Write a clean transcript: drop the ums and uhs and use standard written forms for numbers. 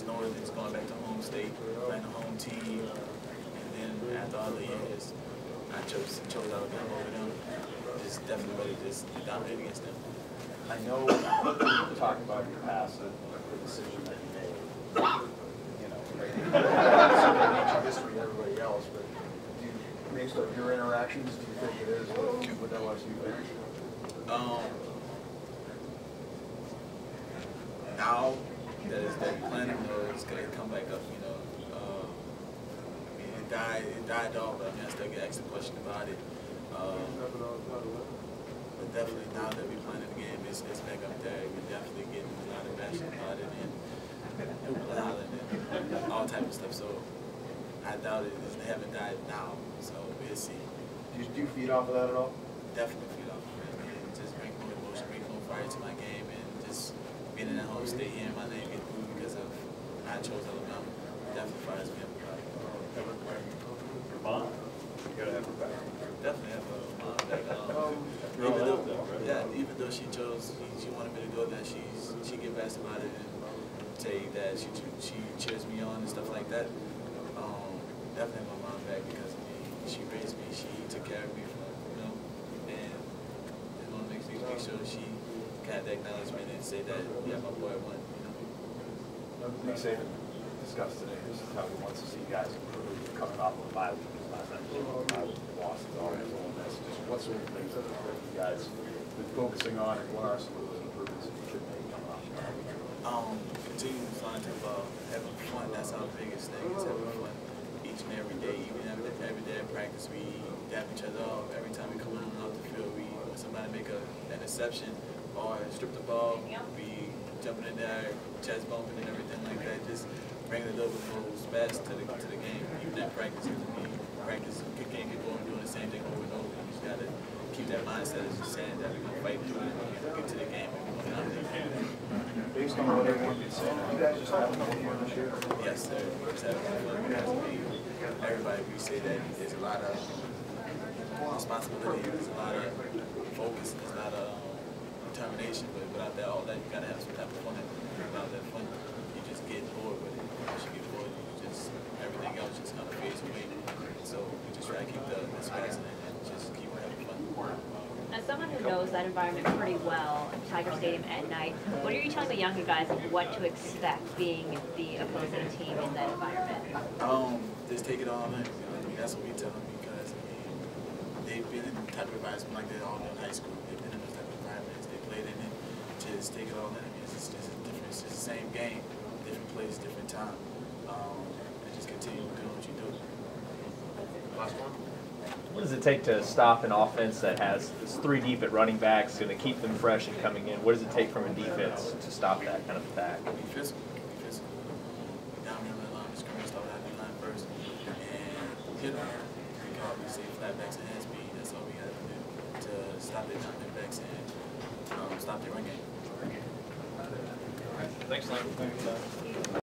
just knowing it's going back to home state, playing the home team, and then after all the years, I chose Alabama over them. Just definitely ready to just dominate against them. I know you talked about your past and the decision that you made. You know, ancient history and everybody else, but do you, based on your interactions, do you think it is with LSU fans? Now that we're planning, it's going to come back up, you know. I mean, it died off, but I mean, I still get asked a question about it. But definitely now that we're playing the game, it's back up there. We're definitely getting a lot of passion about it and hollering and all type of stuff. So I doubt it. It haven't died now. So we'll see. Do you feed off of that at all? Definitely feed off of it. I mean, just bring more emotion, bring more fire to my game, and just being in that home state, hearing my name get moved because of I chose Alabama. Definitely fires me up. Mom, you gotta have her back. Definitely have her mom back. Even though she chose, she wanted me to go there, she get back about it and say that she cheers me on and stuff like that. Definitely have my mom back because I mean, she raised me, she took care of me from, you know, and just want to make sure she got that acknowledgement and say that, yeah, my boy won, you know. Nick Saban discussed today, this is how he wants to see guys improve coming off of a bye week. Last time he lost his already. Just what sort of things that you guys have been focusing on, and what are some of those improvements that you should make coming off the bye week? Continuing to find having fun. That's our biggest thing, is having fun each and every day. Even every day at practice, we dap each other off. Every time we come on off the field, when somebody make an interception or strip the ball, we jumping in there, chest bumping and everything like that. Just bringing a little bit more spaz to the game. Even at practice, because practice, you can't keep going doing the same thing over and over. You just gotta keep that mindset of just saying that we're gonna fight through it and get to the game and we're gonna dominate. Based on what everyone is saying, you guys just having fun this year? Yes, sir. We're just having fun because everybody, we say that there's a lot of responsibility, there's a lot of focus, there's a lot of determination, but without that, all that, you gotta have some type of fun. Without that fun, you just get bored with it. Once you get bored, everything else just kind of fades away. So we just try to keep the spice in it and just keep having fun. As someone who knows that environment pretty well, Tiger Stadium at night, what are you telling the younger guys of what to expect being the opposing team in that environment? Just take it all in. You know, I mean, that's what we tell them because I mean, they've been in the type of environment like that all in high school. They've been in those type of environments. They played in it. Just take it all in. I mean, it's just different. It's just the same game, different place, different time. And just continue doing what you do. Last one. What does it take to stop an offense that has 3 deep at running backs, going to keep them fresh and coming in? What does it take from a defense to stop that kind of attack? Be physical. Be physical. Down here on the line of scrimmage, start out the line first, and hit them. We can always say flatbacks and hand speed. That's all we got to do to stop their jumping backs and stop their run game. Thanks, Landon.